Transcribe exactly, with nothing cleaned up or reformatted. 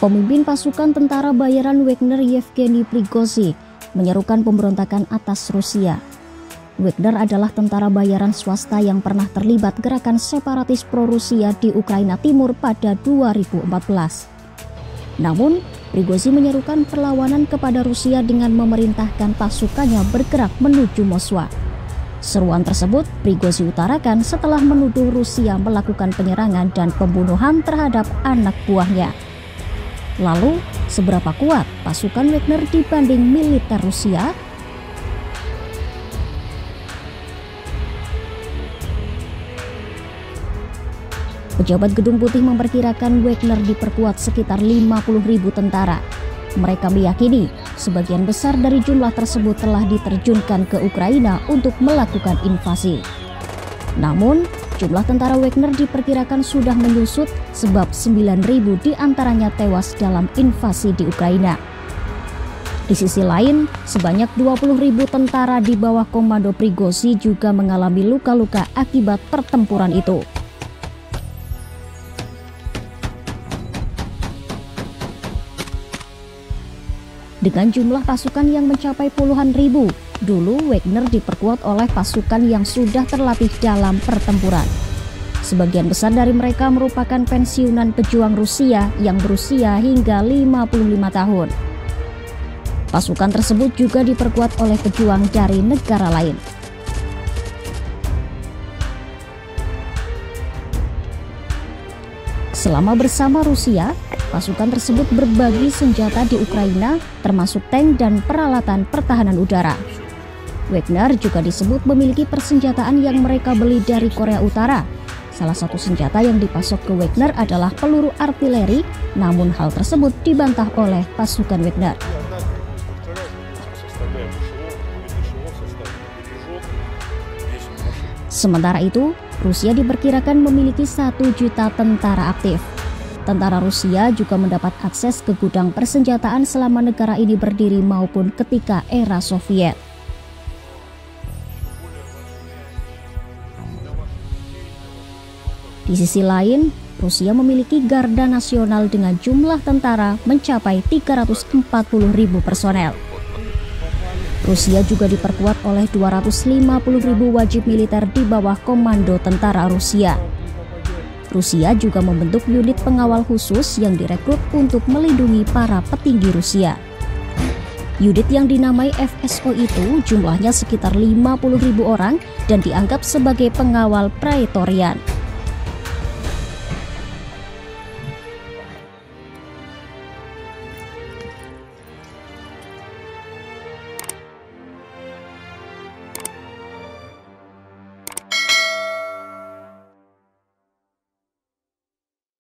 Pemimpin pasukan tentara bayaran Wagner Yevgeny Prigozhin menyerukan pemberontakan atas Rusia. Wagner adalah tentara bayaran swasta yang pernah terlibat gerakan separatis pro-Rusia di Ukraina Timur pada dua ribu empat belas. Namun, Prigozhin menyerukan perlawanan kepada Rusia dengan memerintahkan pasukannya bergerak menuju Moskwa. Seruan tersebut Prigozhin utarakan setelah menuduh Rusia melakukan penyerangan dan pembunuhan terhadap anak buahnya. Lalu, seberapa kuat pasukan Wagner dibanding militer Rusia? Pejabat Gedung Putih memperkirakan Wagner diperkuat sekitar lima puluh ribu tentara. Mereka meyakini sebagian besar dari jumlah tersebut telah diterjunkan ke Ukraina untuk melakukan invasi. Namun, jumlah tentara Wagner diperkirakan sudah menyusut sebab sembilan ribu diantaranya tewas dalam invasi di Ukraina. Di sisi lain, sebanyak dua puluh ribu tentara di bawah komando Prigozhin juga mengalami luka-luka akibat pertempuran itu. Dengan jumlah pasukan yang mencapai puluhan ribu, dulu Wagner diperkuat oleh pasukan yang sudah terlatih dalam pertempuran. Sebagian besar dari mereka merupakan pensiunan pejuang Rusia yang berusia hingga lima puluh lima tahun. Pasukan tersebut juga diperkuat oleh pejuang dari negara lain. Selama bersama Rusia, pasukan tersebut berbagi senjata di Ukraina, termasuk tank dan peralatan pertahanan udara. Wagner juga disebut memiliki persenjataan yang mereka beli dari Korea Utara. Salah satu senjata yang dipasok ke Wagner adalah peluru artileri, namun hal tersebut dibantah oleh pasukan Wagner. Sementara itu, Rusia diperkirakan memiliki satu juta tentara aktif. Tentara Rusia juga mendapat akses ke gudang persenjataan selama negara ini berdiri maupun ketika era Soviet. Di sisi lain, Rusia memiliki garda nasional dengan jumlah tentara mencapai tiga ratus empat puluh ribu personel. Rusia juga diperkuat oleh dua ratus lima puluh ribu wajib militer di bawah komando tentara Rusia. Rusia juga membentuk unit pengawal khusus yang direkrut untuk melindungi para petinggi Rusia. Unit yang dinamai F S O itu jumlahnya sekitar lima puluh ribu orang dan dianggap sebagai pengawal Praetorian.